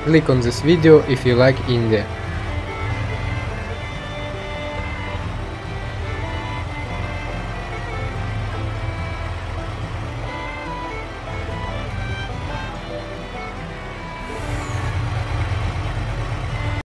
Click on this video if you like India.